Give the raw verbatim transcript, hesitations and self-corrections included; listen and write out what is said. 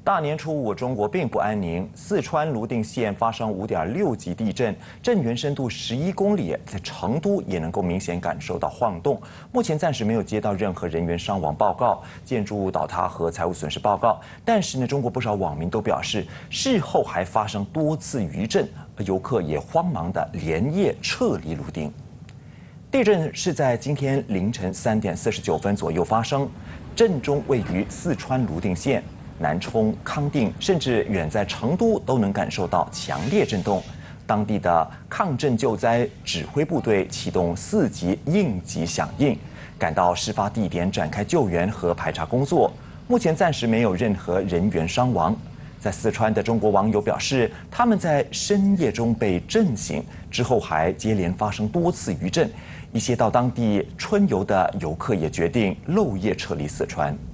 大年初五，中国并不安宁。四川泸定县发生五点六级地震，震源深度十一公里，在成都也能够明显感受到晃动。目前暂时没有接到任何人员伤亡报告、建筑物倒塌和财物损失报告。但是呢，中国不少网民都表示，事后还发生多次余震，游客也慌忙的连夜撤离泸定。地震是在今天凌晨三点四十九分左右发生，震中位于四川泸定县。南充、康定，甚至远在成都都能感受到强烈震动。当地的抗震救灾指挥部队启动四级应急响应，赶到事发地点展开救援和排查工作。目前暂时没有任何人员伤亡。在四川的中国网友表示，他们在深夜中被震醒，之后还接连发生多次余震。一些到当地春游的游客也决定漏夜撤离四川。